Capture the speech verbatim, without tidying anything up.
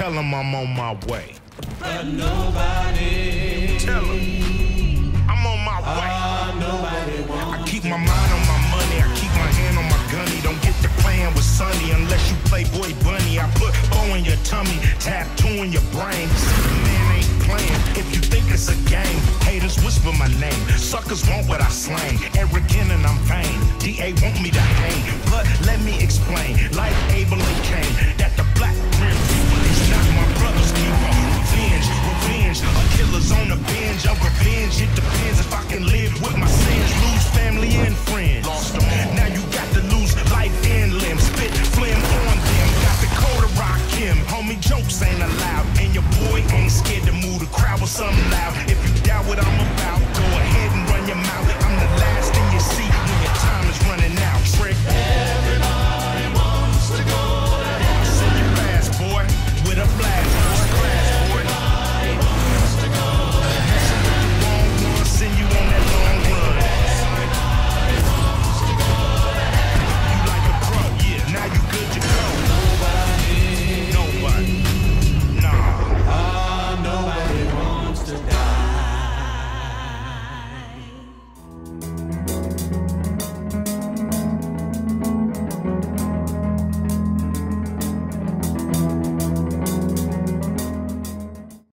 Tell them I'm on my way. But nobody. Tell them I'm on my way. Uh, nobody wants I keep my mind on my money. I keep my hand on my gunny. Don't get to playing with Sonny unless you play Boy Bunny. I put bow in your tummy, tattoo in your brain. Man ain't playing if you think it's a game. Haters whisper my name. Suckers want what I slang. Arrogant and I'm vain. D A want me to hang, but let me explain. Like Abel and Cain, that the black prince is not my brother's keeper. Revenge, revenge, a killer's on the bench of revenge. It depends.